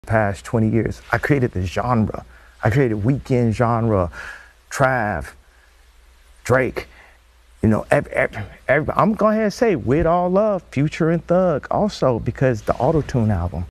Past 20 years, I created the genre. I created weekend genre, Trav, Drake, you know, I'm going to say with all love, Future and Thug also, because the auto-tune album.